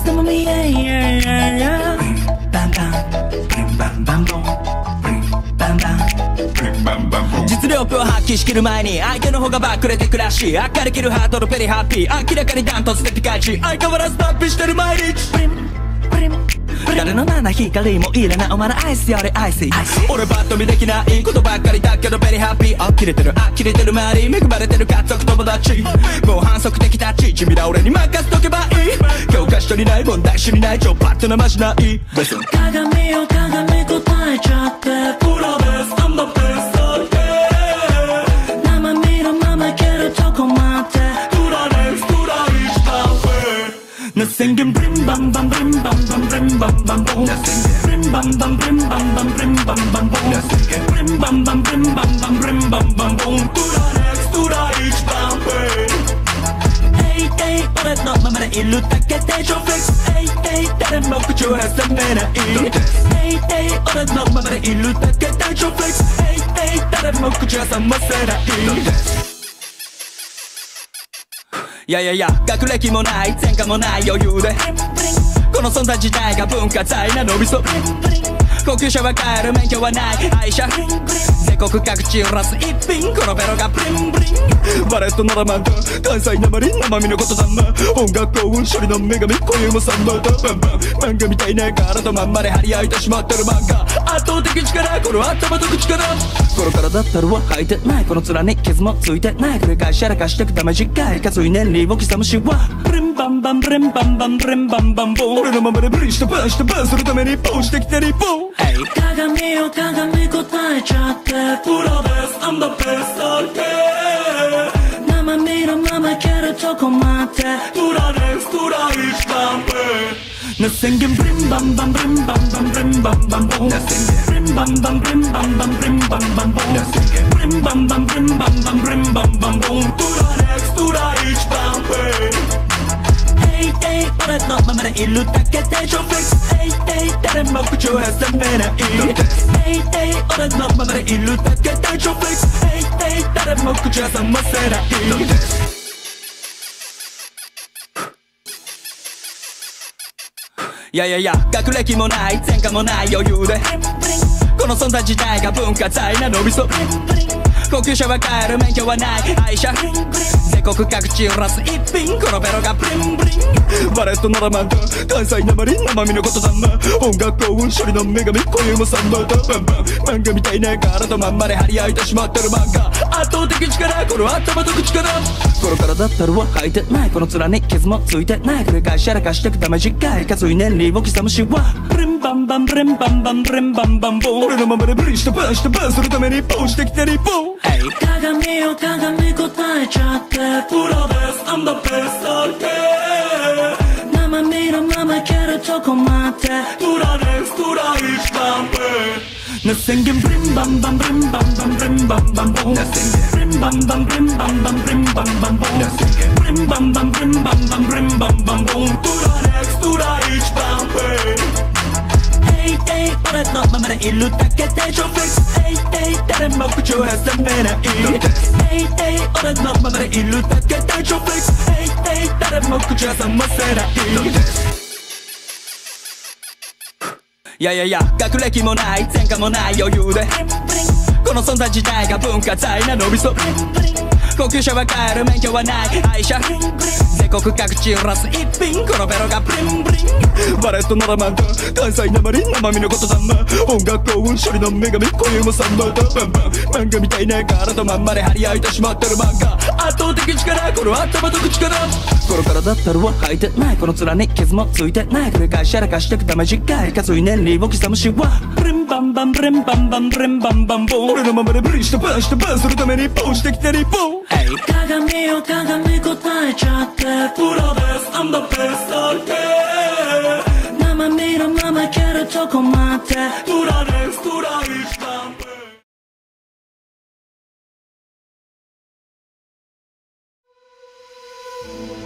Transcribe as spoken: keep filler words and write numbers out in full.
ストも見えいやいやいやバンバンバンバンボンバンバン実力を発揮しきる前に相手の方がバックれてくらし明るきるハートのペリハッピー明らかにダントツでピカイチ相変わらず脱皮してる毎日プリンプリン誰の七光もいらないお前のアイスよりアイス俺バッと見できないことばっかりだけどベリーハッピーあ切れてるあ切れてる周り恵まれてる家族友達もう反則的タッチ地味な俺に任せとけばいい教科書にない問題集にない超パッとなまじない鏡よ鏡答えちゃってプロです I'm the best okay 生身のままいけるとこまでプロですプロ一番上Nothing can brim bam bam brim bam bam brim bam bam boom. Brim bam bam brim bam bam brim bam bam boom. Brim bam bam brim bam bam brim bam bam boom. To the next, to the each bam bam. Hey hey, 俺のままでいるだけで超フレックス。Hey hey, 誰も口を挟めない。Hey hey, 俺のままでいるだけで超フレックス。Hey hey, 誰も口を挟ませない。いやいやいや学歴もない前科もない余裕でこの存在自体が文化財なのびそ高級車は買える免許はない愛車全国各地揺らす一品このベロがブリンブリンバレットならまんだ関西なまり生身のことだんま音楽幸運処理の女神今夜もサンバーだバンバン漫画みたいな体まんまで張り合いてしまってる漫画圧倒的力この頭と口から心からだったらは吐いてないこの面に傷もついてない繰り返しやらかしてくため次回かつい年利を刻むしはブリンバンバンブリンバンバンブリンバンバンボン俺のままでブリしてバンしてバンするためにポンしてきてリポン鏡よ鏡答えちゃってプロです I'm the best okay 生身のままいけるとこまでプロですプロ一番上Nothing can brim bam bam brim bam bam brim bam bam boom. Brim bam bam brim bam bam brim bam bam boom. Brim bam bam brim bam bam brim bam bam boom. To the next, to the each bam bam. Hey hey, 俺のままでいるだけで超フレックス。Hey hey, 誰も口を挟めない。Hey hey, 俺のままでいるだけで超フレックス。Hey hey, 誰も口を挟ませない。いやいやいや学歴もない前科もない余裕でこの存在自体が文化財なのびそ高級車は買える免許はない愛車全国各地揺らす一品このベロがブリンブリンバレットならまんだ関西なまり生身のことだんま音楽幸運処理の女神今夜もサンバーだバンバン漫画みたいな体まんまで張り合いてしまってる漫画圧倒的力この頭と口から心からだったらは吐いてないこの面に傷もついてない繰り返しやらかしてくため次回かつい年利を刻むしはブリンバンバンブリンバンバンブリンバンバンボン俺のままでブリしてバンしてバンするためにポンしてきてリポン鏡よ鏡答えちゃってプロです I'm the best okay 生身のままいけるとこまでプロですプロ一番上Nothing can brim bam bam brim bam bam brim bam bam boom. Brim bam bam brim bam bam brim bam bam boom. Brim bam bam brim bam bam brim bam bam boom. To the next, to the each bam bam.Hey hey, 俺のままでいるだけで超フレックス Hey hey, 誰も口を挟めない Hey hey, 俺のままでいるだけで超フレックス Hey hey, 誰も口を挟ませないいやいやいや学歴もない前科もない余裕でこの存在自体が文化財なのびそ高級車は買える免許はない愛車全国各地揺らす一品このベロがブリンブリンバレットならまんだ関西なまり生身のことだんま音楽幸運処理の女神今夜もサンバーだバンバン漫画みたいな体まんまで張り合いてしまってる漫画圧倒的力この頭と口から心からだったらは吐いてないこの面に傷もついてない繰り返しやらかしてくため次回かつい年利を刻むしはブリンバンバンブリンバンバンブリンバンバンボン俺のままでブリしてバンしてバンするためにポンしてきてリポン鏡よ鏡答えちゃってプロです I'm the best okay 生身のままいけるとこまでプロですプロ一番上